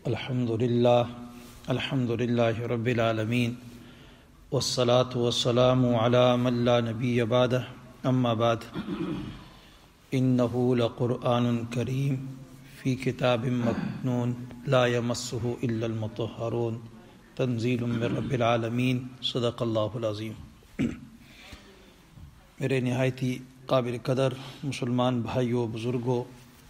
الحمد للہ رب العالمین والصلاة والسلام علی من لا نبی بعدہ اما بعد انہ لقرآن کریم فی کتاب مکنون لا یمسہ الا المطہرون تنزیل من رب العالمین صدق اللہ العظیم۔ میرے نہایتی قابل قدر مسلمان بھائیوں بزرگوں،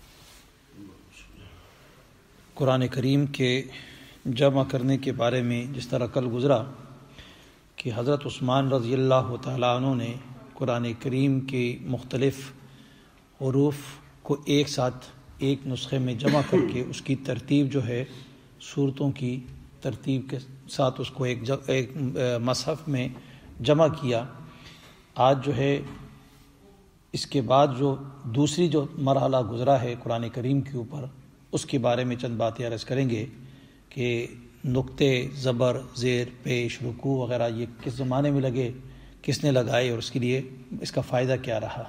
قرآن کریم کے جمع کرنے کے بارے میں جس طرح کل گزرا کہ حضرت عثمان رضی اللہ تعالیٰ عنہ نے قرآن کریم کے مختلف حروف کو ایک ساتھ ایک نسخے میں جمع کر کے اس کی ترتیب جو ہے سورتوں کی ترتیب کے ساتھ اس کو ایک مصحف میں جمع کیا۔ آج جو ہے اس کے بعد جو دوسری جو مرحلہ گزرا ہے قرآن کریم کے اوپر، اس کے بارے میں چند باتیں عرض کریں گے کہ نقطے، زبر، زیر، پیش، رکوع وغیرہ یہ کس زمانے میں لگے، کس نے لگائے اور اس کے لیے اس کا فائدہ کیا رہا۔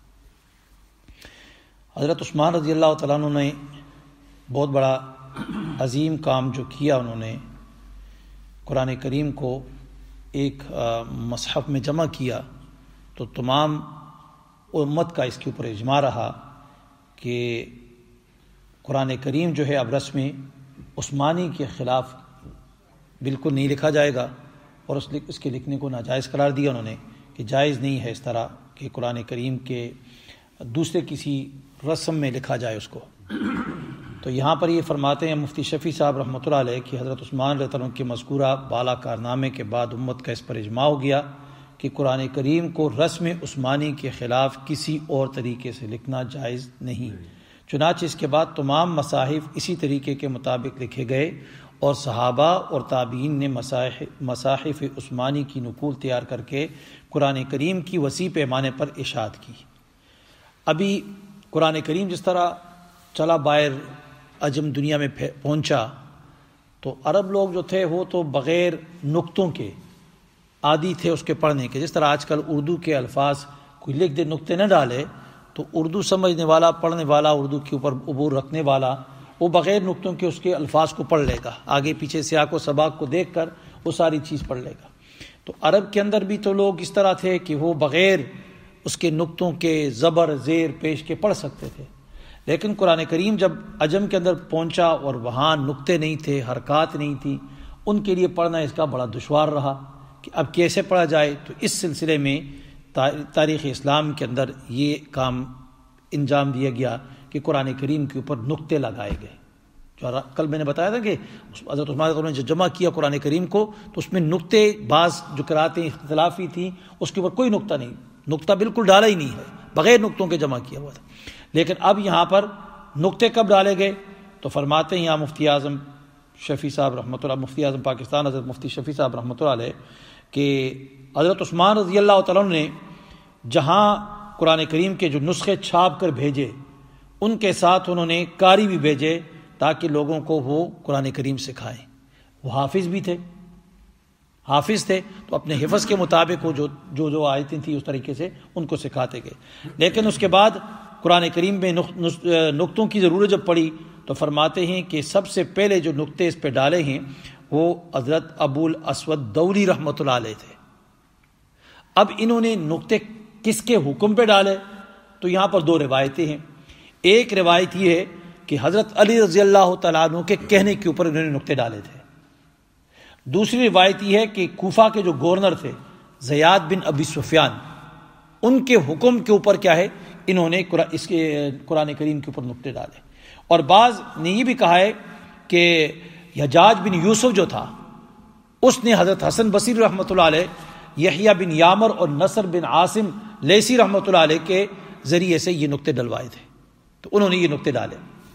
حضرت عثمان رضی اللہ تعالیٰ عنہ نے بہت بڑا عظیم کام جو کیا، انہوں نے قرآن کریم کو ایک مصحف میں جمع کیا، تو تمام امت کا اس کے اوپر اجماع رہا کہ قرآن کریم جو ہے اب رسم عثمانی کے خلاف بالکل نہیں لکھا جائے گا، اور اس کے لکھنے کو ناجائز قرار دیا انہوں نے کہ جائز نہیں ہے اس طرح کہ قرآن کریم کے دوسرے کسی رسم میں لکھا جائے اس کو۔ تو یہاں پر یہ فرماتے ہیں مفتی شفیع صاحب رحمۃ اللہ علیہ کہ حضرت عثمان رضی اللہ عنہ کے مذکورہ بالا کارنامے کے بعد امت کا اس پر اجماع ہو گیا کہ قرآن کریم کو رسم عثمانی کے خلاف کسی اور طریقے سے لکھنا جائز نہیں۔ چنانچہ اس کے بعد تمام مصاحف اسی طریقے کے مطابق لکھے گئے، اور صحابہ اور تابعین نے مصاحف عثمانی کی نقول تیار کر کے قرآن کریم کی وسیع پیمانے پر اشاعت کی۔ ابھی قرآن کریم جس طرح چلا باہر عجم دنیا میں پہنچا، تو عرب لوگ جو تھے وہ تو بغیر نقطوں کے عادی تھے اس کے پڑھنے کے۔ جس طرح آج کل اردو کے الفاظ کوئی لکھ دے نقطے نہ ڈالے، تو اردو سمجھنے والا، پڑھنے والا، اردو کے اوپر عبور رکھنے والا، وہ بغیر نقطوں کے اس کے الفاظ کو پڑھ لے گا، آگے پیچھے سیاق و سباق کو دیکھ کر وہ ساری چیز پڑھ لے گا۔ تو عرب کے اندر بھی تو لوگ اس طرح تھے کہ وہ بغیر اس کے نقطوں کے، زبر، زیر، پیش کے پڑھ سکتے تھے، لیکن قرآن کریم جب عجم کے اندر پہنچا اور وہاں نقطے نہیں تھے، حرکات نہیں تھی، ان کے لیے پڑھنا اس کا بڑا دشوار رہا کہ اب کیسے پڑھا جائے۔ تو اس سلسلے میں تاریخ اسلام کے اندر یہ کام انجام دیا گیا کہ قرآن کریم کے اوپر نقطے لگائے گئے۔ جو کل میں نے بتایا تھا کہ حضرت عثمان نے جو جمع کیا قرآن کریم کو، تو اس میں نقطے بعض جو قراتیں اختلافی تھیں اس کے اوپر کوئی نقطہ نہیں، نقطہ بالکل ڈالا ہی نہیں ہے، بغیر نقطوں کے جمع کیا ہوا تھا۔ لیکن اب یہاں پر نقطے کب ڈالے گئے؟ تو فرماتے ہیں یہاں مفتی اعظم شفیع صاحب رحمۃ اللہ، مفتی اعظم پاکستان حضرت مفتی شفیع صاحب رحمۃ اللہ علیہ، کہ حضرت عثمان رضی اللہ تعالیٰ نے جہاں قرآن کریم کے جو نسخے چھاپ کر بھیجے، ان کے ساتھ انہوں نے قاری بھی بھیجے تاکہ لوگوں کو وہ قرآن کریم سکھائیں۔ وہ حافظ بھی تھے، حافظ تھے، تو اپنے حفظ کے مطابق وہ جو آیتیں تھیں اس طریقے سے ان کو سکھاتے گئے۔ لیکن اس کے بعد قرآن کریم میں نقطوں کی ضرورت جب پڑی، تو فرماتے ہیں کہ سب سے پہلے جو نقطے اس پہ ڈالے ہیں وہ حضرت ابو الاسود دولی رحمۃ اللہ علیہ تھے۔ اب انہوں نے نقطے کس کے حکم پہ ڈالے؟ تو یہاں پر دو روایتیں ہیں۔ ایک روایت یہ ہے کہ حضرت علی رضی اللہ تعالیٰ عنہ کے کہنے کے اوپر انہوں نے نقطے ڈالے تھے۔ دوسری روایت یہ ہے کہ کوفہ کے جو گورنر تھے زیاد بن ابی سفیان، ان کے حکم کے اوپر کیا ہے، انہوں نے اس کے قرآن کریم کے اوپر نقطے ڈالے۔ اور بعض نے یہ بھی کہا ہے کہ حجاج بن یوسف جو تھا، اس نے حضرت حسن بصری رحمۃ اللہ علیہ، یحییٰ بن یامر اور نصر بن عاصم لیثی رحمۃ اللہ علیہ کے ذریعے سے یہ نقطے ڈلوائے تھے، تو انہوں نے یہ نقطے ڈالے۔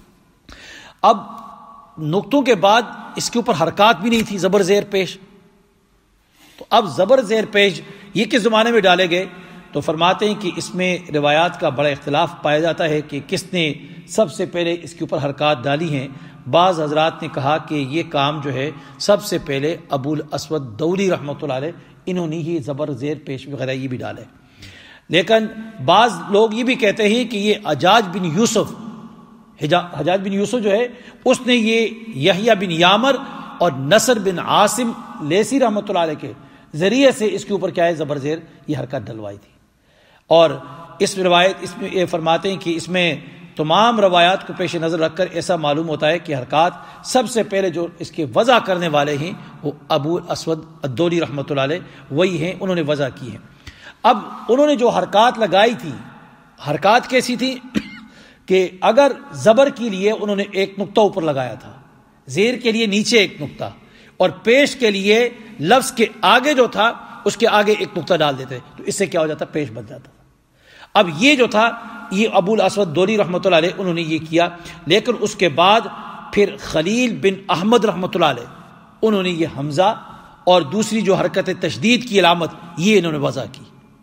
اب نقطوں کے بعد اس کے اوپر حرکات بھی نہیں تھی، زبر، زیر، پیش۔ تو اب زبر، زیر، پیش یہ کس زمانے میں ڈالے گئے؟ تو فرماتے ہیں کہ اس میں روایات کا بڑا اختلاف پایا جاتا ہے کہ کس نے سب سے پہلے اس کے اوپر حرکات ڈالی ہیں۔ بعض حضرات نے کہا کہ یہ کام جو ہے سب سے پہلے ابو الاسود دولی رحمۃ اللہ علیہ، انہوں نے ہی زبر، زیر، پیش وغیرہ یہ بھی ڈالے۔ لیکن بعض لوگ یہ بھی کہتے ہیں کہ یہ حجاج بن یوسف حجاج بن یوسف جو ہے اس نے یہ یحییٰ بن یامر اور نصر بن عاصم لیسی رحمۃ اللہ علیہ کے ذریعے سے اس کے اوپر کیا ہے زبر زیر یہ حرکت ڈلوائی تھی. اور اس روایت اس میں یہ فرماتے ہیں کہ اس میں تمام روایات کو پیش نظر رکھ کر ایسا معلوم ہوتا ہے کہ حرکات سب سے پہلے جو اس کے وضع کرنے والے ہیں وہ ابو اسود الدولی رحمۃ اللہ علیہ وہی ہیں، انہوں نے وضع کی ہے. اب انہوں نے جو حرکات لگائی تھی، حرکات کیسی تھی کہ اگر زبر کے لیے انہوں نے ایک نقطہ اوپر لگایا تھا، زیر کے لیے نیچے ایک نقطہ، اور پیش کے لیے لفظ کے آگے جو تھا اس کے آگے ایک نقطہ ڈال دیتے تو اس سے کیا ہو جاتا، پیش بن جاتا. اب یہ جو تھا یہ ابو الاسود دوری رحمۃ اللہ علیہ انہوں نے یہ کیا. لیکن اس کے بعد پھر خلیل بن احمد رحمۃ اللہ علیہ انہوں نے یہ حمزہ اور دوسری جو حرکت تشدید کی علامت یہ انہوں نے وضع کی.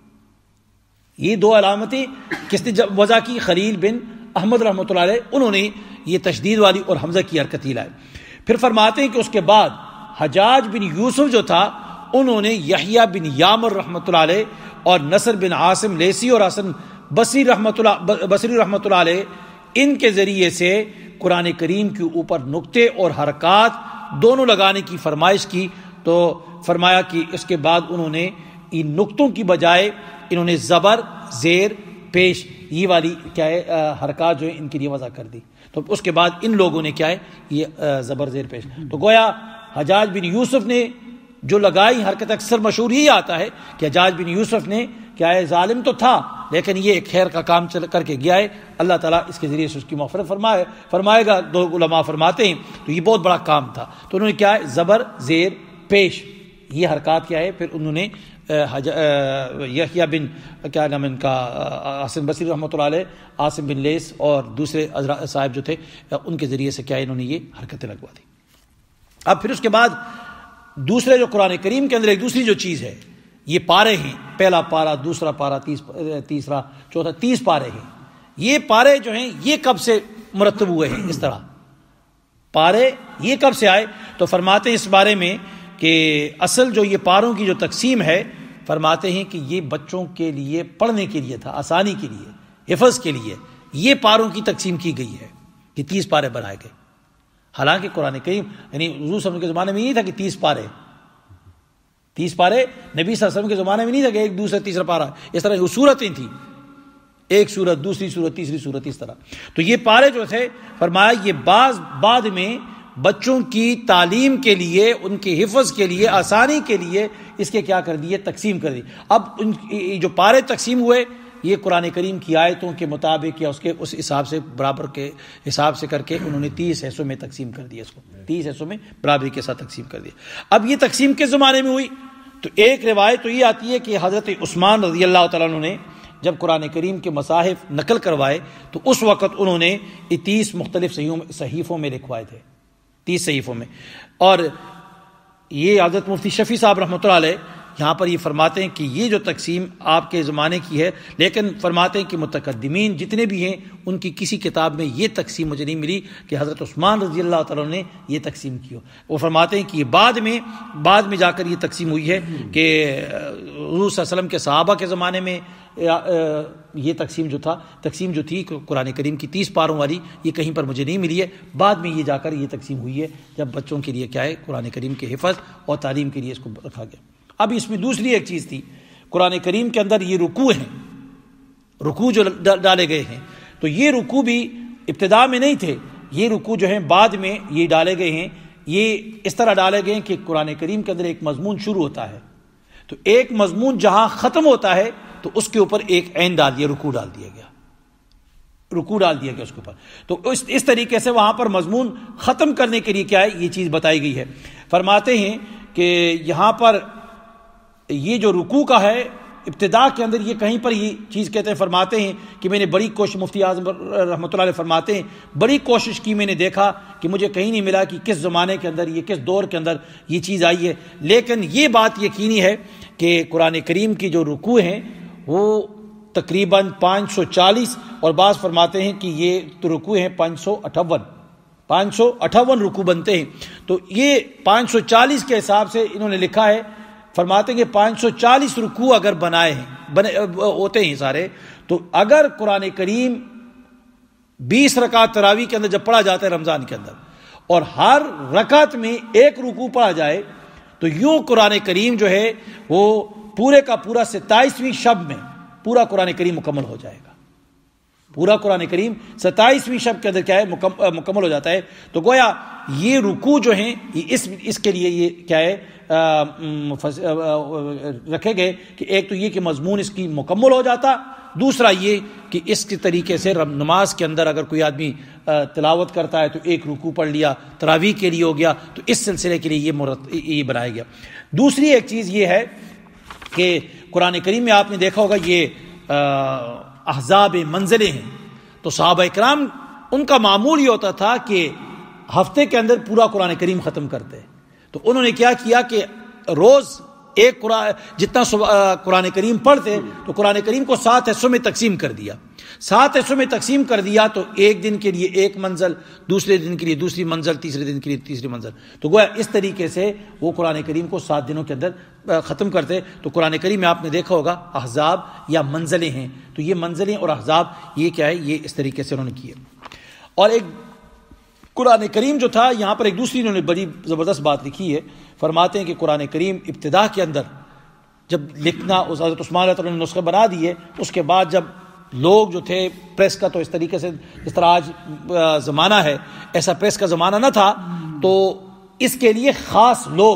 یہ دو علامتیں کس نے جب وضع کی؟ خلیل بن احمد رحمۃ اللہ علیہ انہوں نے یہ تشدید والی اور حمزہ کی حرکت لائے. پھر فرماتے ہیں کہ اس کے بعد حجاج بن یوسف جو تھا انہوں نے یحییٰ بن یامر رحمۃ اللہ علیہ اور نصر بن عاصم لیسی اور حسن بصری رحمۃ اللہ علیہ ان کے ذریعے سے قرآن کریم کے اوپر نقطے اور حرکات دونوں لگانے کی فرمائش کی. تو فرمایا کہ اس کے بعد انہوں نے ان نقطوں کی بجائے انہوں نے زبر زیر پیش یہ والی کیا ہے حرکات جو ہے ان کے لیے وضع کر دی. تو اس کے بعد ان لوگوں نے کیا ہے یہ زبر زیر پیش. تو گویا حجاج بن یوسف نے جو لگائی حرکت، اکثر مشہور یہی آتا ہے کہ حجاج بن یوسف نے کیا ہے ظالم تو تھا لیکن یہ ایک خیر کا کام کر کے گیا ہے، اللہ تعالیٰ اس کے ذریعے سے اس کی مغفرت فرمائے گا. دو علماء فرماتے ہیں تو یہ بہت بڑا کام تھا. تو انہوں نے کیا ہے زبر زیر پیش یہ حرکات کیا ہے پھر انہوں نے یحییٰ بن کیا نام ان کا حسن بصری رحمۃ اللہ علیہ، عاصم بن لیس اور دوسرے صاحب جو تھے ان کے ذریعے سے کیا انہوں نے یہ حرکتیں لگوا دی. اب پھر اس کے بعد دوسرے جو قرآن کریم کے اندر ایک دوسری جو چیز ہے یہ پارے ہیں، پہلا پارا، دوسرا پارا، تیسرا، چوتھا، 30 پارے ہیں. یہ پارے جو ہیں یہ کب سے مرتب ہوئے ہیں؟ اس طرح پارے یہ کب سے آئے؟ تو فرماتے ہیں اس بارے میں کہ اصل جو یہ پاروں کی جو تقسیم ہے فرماتے ہیں کہ یہ بچوں کے لیے پڑھنے کے لیے تھا، آسانی کے لیے، حفظ کے لیے یہ پاروں کی تقسیم کی گئی ہے کہ 30 پارے بنائے گئے. حالانکہ قرآن کریم یعنی حضور صلی اللہ علیہ وسلم کے زمانے میں نہیں تھا کہ 30 پارے نبی صلی اللہ علیہ وسلم کے زمانے میں نہیں تھا کہ ایک دوسرا تیسرا پارا، اس طرح صورتیں تھیں، ایک سورت دوسری سورت تیسری سورت اس طرح. تو یہ پارے جو تھے فرمایا یہ بعد میں بچوں کی تعلیم کے لیے، ان کے حفظ کے لیے، آسانی کے لیے اس کے کیا کر دیے، تقسیم کر دی. اب ان جو پارے تقسیم ہوئے یہ قرآن کریم کی آیتوں کے مطابق یا اس حساب سے برابر کے حساب سے کر کے انہوں نے 30 حصوں میں تقسیم کر دیا، اس کو 30 حصوں میں برابری کے ساتھ تقسیم کر دیا. اب یہ تقسیم کس زمانے میں ہوئی؟ تو ایک روایت تو یہ آتی ہے کہ حضرت عثمان رضی اللہ تعالیٰ عنہ نے جب قرآن کریم کے مصاحف نقل کروائے تو اس وقت انہوں نے 30 مختلف صحیفوں میں لکھوائے تھے، 30 صحیفوں میں. اور یہ حضرت مفتی شفیع صاحب رحمۃ اللہ علیہ یہاں پر یہ فرماتے ہیں کہ یہ جو تقسیم آپ کے زمانے کی ہے، لیکن فرماتے ہیں کہ متقدمین جتنے بھی ہیں ان کی کسی کتاب میں یہ تقسیم مجھے نہیں ملی کہ حضرت عثمان رضی اللہ تعالیٰ نے یہ تقسیم کی ہو. وہ فرماتے ہیں کہ یہ بعد میں جا کر یہ تقسیم ہوئی ہے کہ حضور صلی اللہ علیہ وسلم کے صحابہ کے زمانے میں یہ تقسیم جو تھی قرآن کریم کی 30 پاروں والی یہ کہیں پر مجھے نہیں ملی ہے. بعد میں یہ جا کر یہ تقسیم ہوئی ہے جب بچوں کے لیے کیا ہے قرآن کریم کے حفظ اور تعلیم کے لیے اس کو رکھا گیا. اب اس میں دوسری ایک چیز تھی، قرآن کریم کے اندر یہ رکوع ہیں، رکوع جو ڈالے گئے ہیں تو یہ رکوع بھی ابتدا میں نہیں تھے، یہ رکوع جو ہیں بعد میں یہ ڈالے گئے ہیں. یہ اس طرح ڈالے گئے ہیں کہ قرآن کریم کے اندر ایک مضمون شروع ہوتا ہے تو ایک مضمون جہاں ختم ہوتا ہے تو اس کے اوپر ایک عین ڈال دیا، رکوع ڈال دیا گیا اس کے اوپر. تو اس طریقے سے وہاں پر مضمون ختم کرنے کے لیے کیا ہے یہ چیز بتائی گئی ہے. فرماتے ہیں کہ یہاں پر یہ جو رکوع کا ہے ابتدا کے اندر یہ کہیں پر یہ چیز کہتے ہیں، فرماتے ہیں کہ میں نے بڑی کوشش، مفتی اعظم رحمۃ اللہ علیہ فرماتے ہیں بڑی کوشش کی، میں نے دیکھا کہ مجھے کہیں نہیں ملا کہ کس زمانے کے اندر یہ کس دور کے اندر یہ چیز آئی ہے. لیکن یہ بات یقینی ہے کہ قرآن کریم کی جو رکوع ہیں وہ تقریباً 540 اور بعض فرماتے ہیں کہ یہ رکوع ہیں 558 رکوع بنتے ہیں. تو یہ 540 کے حساب سے انہوں نے لکھا ہے. فرماتے ہیں کہ 540 رکوع اگر بنے ہوتے ہیں سارے، تو اگر قرآن کریم 20 رکعت تراویح کے اندر جب پڑھا جاتا ہے رمضان کے اندر، اور ہر رکعت میں ایک رکوع پڑھا جائے، تو یوں قرآن کریم جو ہے وہ پورے کا پورا 27ویں شب میں پورا قرآن کریم مکمل ہو جائے گا. پورا قرآن کریم 27ویں شب کے اندر کیا ہے مکمل ہو جاتا ہے. تو گویا یہ رکوع جو ہیں اس کے لیے یہ کیا ہے رکھے گئے کہ ایک تو یہ کہ مضمون اس کی مکمل ہو جاتا، دوسرا یہ کہ اس کے طریقے سے نماز کے اندر اگر کوئی آدمی تلاوت کرتا ہے تو ایک رکوع پڑھ لیا، تراویح کے لیے ہو گیا، تو اس سلسلے کے لیے یہ بنایا گیا. دوسری ایک چیز یہ ہے کہ قرآن کریم میں آپ نے دیکھا ہوگا یہ احزاب منزلیں ہیں، تو صحابہ اکرام ان کا معمول یہ ہوتا تھا کہ ہفتے کے اندر پورا قرآن کریم ختم کرتے. تو انہوں نے کیا کیا کہ روز ایک جتنا قرآن کریم پڑھتے تو قرآن کریم کو 7 حصوں میں تقسیم کر دیا. 7 حصوں میں تقسیم کر دیا تو ایک دن کے لیے ایک منزل، دوسرے دن کے لیے دوسری منزل، تیسرے دن کے لیے تیسری منزل. تو گویا اس طریقے سے وہ قرآن کریم کو 7 دنوں کے اندر ختم کرتے. تو قرآن کریم میں آپ نے دیکھا ہوگا احزاب یا منزلیں ہیں، تو یہ منزلیں اور احزاب یہ کیا ہے، یہ اس طریقے سے انہوں نے کیے. اور ایک قرآن کریم جو تھا، یہاں پر ایک دوسری انہوں نے بڑی زبردست بات لکھی ہے. فرماتے ہیں کہ قرآن کریم ابتدا کے اندر جب لکھنا حضرت عثمان رضی اللہ عنہ نے نسخے بنا دیے، اس کے بعد جب لوگ جو تھے پریس کا، تو اس طریقے سے جس طرح آج زمانہ ہے ایسا پریس کا زمانہ نہ تھا، تو اس کے لیے خاص لوگ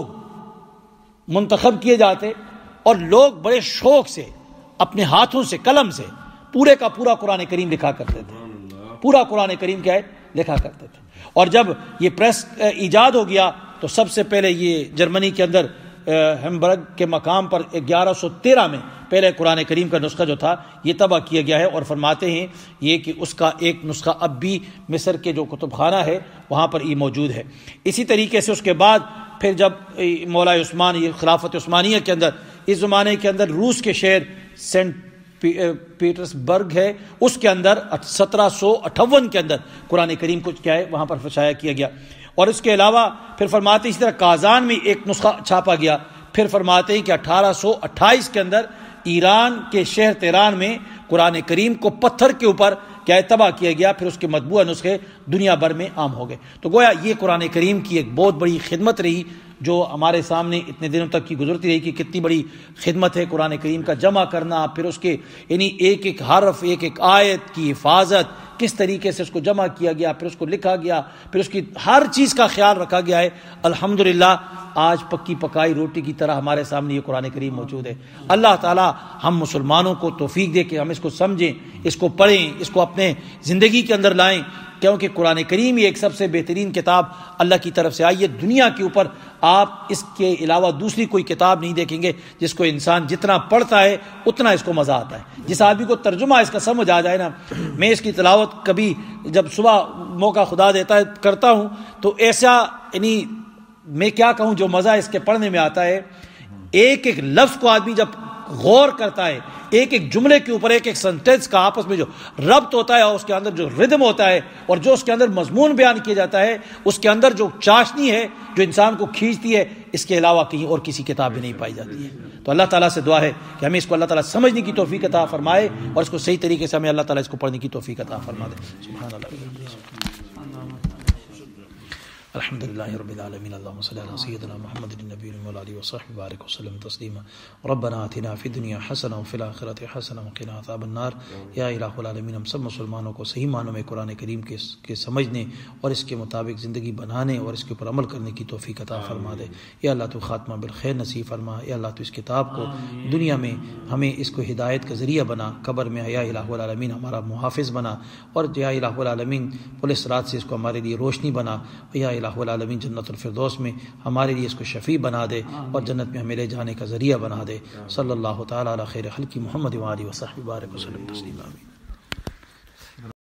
منتخب کیے جاتے اور لوگ بڑے شوق سے اپنے ہاتھوں سے قلم سے پورے کا پورا قرآن کریم لکھا کرتے تھے. پورا قرآن کریم کیا ہے لکھا کرتے تھے. اور جب یہ پریس ایجاد ہو گیا تو سب سے پہلے یہ جرمنی کے اندر ہیمبرگ کے مقام پر 1113 میں پہلے قرآن کریم کا نسخہ جو تھا یہ طبع کیا گیا ہے. اور فرماتے ہیں یہ کہ اس کا ایک نسخہ اب بھی مصر کے جو کتب خانہ ہے وہاں پر یہ موجود ہے. اسی طریقے سے اس کے بعد پھر جب مولا عثمان یہ خلافت عثمانیہ کے اندر اس زمانے کے اندر روس کے شہر سینٹ پیٹرس برگ ہے، اس کے اندر 1758 کے اندر قرآن کریم کو کیا ہے وہاں پر شائع کیا گیا. اور اس کے علاوہ پھر فرماتے ہیں اسی طرح کازان میں ایک نسخہ چھاپا گیا. پھر فرماتے ہیں کہ 1828 کے اندر ایران کے شہر تہران میں قرآن کریم کو پتھر کے اوپر کیا طبع کیا گیا. پھر اس کے مطبوعہ نسخے دنیا بھر میں عام ہو گئے. تو گویا یہ قرآن کریم کی ایک بہت بڑی خدمت رہی جو ہمارے سامنے اتنے دنوں تک کی گزرتی رہی کہ کتنی بڑی خدمت ہے قرآن کریم کا جمع کرنا، پھر اس کے یعنی ایک ایک حرف ایک ایک آیت کی حفاظت، کس طریقے سے اس کو جمع کیا گیا، پھر اس کو لکھا گیا، پھر اس کی ہر چیز کا خیال رکھا گیا ہے. الحمدللہ آج پکی پکائی روٹی کی طرح ہمارے سامنے یہ قرآن کریم موجود ہے. اللہ تعالی ہم مسلمانوں کو توفیق دے کہ ہم اس کو سمجھیں، اس کو پڑھیں، اس کو اپنے زندگی کے اندر لائیں، کیونکہ قرآن کریم یہ ایک سب سے بہترین کتاب اللہ کی طرف سے آئی ہے. دنیا کے اوپر آپ اس کے علاوہ دوسری کوئی کتاب نہیں دیکھیں گے جس کو انسان جتنا پڑھتا ہے اتنا اس کو مزہ آتا ہے. جس آدمی کو ترجمہ اس کا سمجھ آ جائے نا، میں اس کی تلاوت کبھی جب صبح موقع خدا دیتا ہے کرتا ہوں تو ایسا یعنی میں کیا کہوں جو مزہ اس کے پڑھنے میں آتا ہے. ایک ایک لفظ کو آدمی جب غور کرتا ہے، ایک ایک جملے کے اوپر ایک ایک سنٹینس کا آپس میں جو ربط ہوتا ہے اور اس کے اندر جو ردم ہوتا ہے اور جو اس کے اندر مضمون بیان کیا جاتا ہے، اس کے اندر جو چاشنی ہے جو انسان کو کھینچتی ہے، اس کے علاوہ کہیں اور کسی کتاب میں نہیں پائی جاتی ہے. تو اللہ تعالیٰ سے دعا ہے کہ ہمیں اس کو اللہ تعالیٰ سمجھنے کی توفیق عطا فرمائے اور اس کو صحیح طریقے سے ہمیں اللہ تعالیٰ اس کو پڑھنے کی توفیق عطا فرما دے. سبحان اللہ. الحمد للہ رب العالمین. اللهم صل على سيدنا محمد النبي وعلى اله وصحبه وبارك وسلم تسلیما. ربنا آتنا في الدنيا حسنه وفي الاخره حسنه وقنا عذاب النار. یا الہ العالمین ہم سب مسلمانوں کو صحیح معنوں میں قرآن کریم کے سمجھنے اور اس کے مطابق زندگی بنانے اور اس کے اوپر عمل کرنے کی توفیق عطا فرما دے. یا اللہ تو خاتمہ بالخیر نصیب فرما. یا اللہ تو اس کتاب کو دنیا میں ہمیں اس کو ہدایت کا ذریعہ بنا، قبر میں یا الہ العالمین ہمارا محافظ بنا، اور یا الہ العالمین پولیس رات سے اس کو ہمارے لیے روشنی بنا. یا الہ العالمین جنت الفردوس میں ہمارے لیے اس کو شفیع بنا دے اور جنت میں ہمیں لے جانے کا ذریعہ بنا دے. صلی اللہ تعالی علی خیر خلق محمد و آلہ و صحبہ وسلم تسلیما.